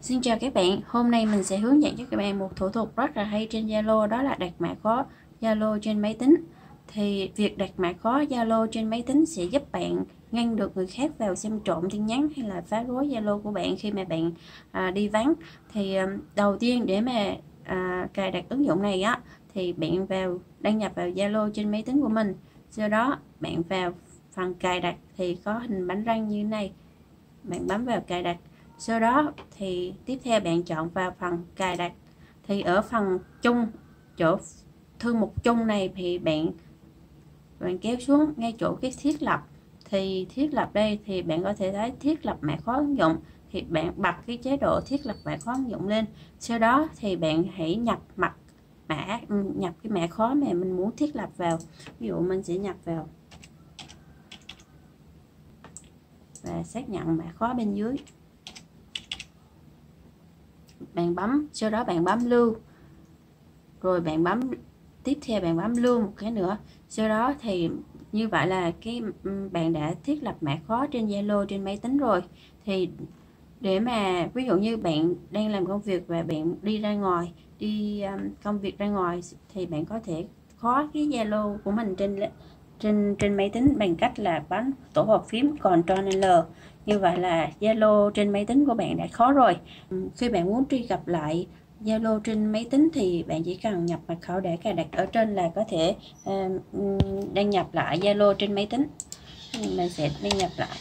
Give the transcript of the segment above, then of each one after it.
Xin chào các bạn, hôm nay mình sẽ hướng dẫn cho các bạn một thủ thuật rất là hay trên Zalo, đó là đặt mã khóa Zalo trên máy tính. Thì việc đặt mã khóa Zalo trên máy tính sẽ giúp bạn ngăn được người khác vào xem trộm tin nhắn hay là phá rối Zalo của bạn khi mà bạn đi vắng. Thì đầu tiên để mà cài đặt ứng dụng này á, thì bạn đăng nhập vào Zalo trên máy tính của mình. Sau đó bạn vào phần cài đặt thì có hình bánh răng như thế này, bạn bấm vào cài đặt. Sau đó thì tiếp theo bạn chọn vào phần cài đặt, thì ở phần chung, chỗ thư mục chung này thì bạn kéo xuống ngay chỗ cái thiết lập. Thì thiết lập đây thì bạn có thể thấy thiết lập mã khóa ứng dụng, thì bạn bật cái chế độ thiết lập mã khóa ứng dụng lên. Sau đó thì bạn hãy nhập cái mã khóa mà mình muốn thiết lập vào. Ví dụ mình sẽ nhập vào và xác nhận mã khóa bên dưới. Bạn bấm, sau đó bạn bấm lưu, rồi tiếp theo bạn bấm lưu một cái nữa. Sau đó thì như vậy là bạn đã thiết lập mã khóa trên Zalo trên máy tính rồi. Thì để mà ví dụ như bạn đang làm công việc và bạn đi ra ngoài, công việc ra ngoài, thì bạn có thể khóa cái Zalo của mình trên máy tính bằng cách là bấm tổ hợp phím Ctrl+L. Như vậy là Zalo trên máy tính của bạn đã khóa rồi. Khi bạn muốn truy cập lại Zalo trên máy tính thì bạn chỉ cần nhập mật khẩu để cài đặt ở trên là có thể đăng nhập lại Zalo trên máy tính. Mình sẽ đăng nhập lại.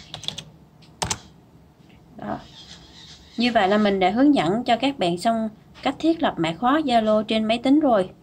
Đó. Như vậy là mình đã hướng dẫn cho các bạn xong cách thiết lập mã khóa Zalo trên máy tính rồi.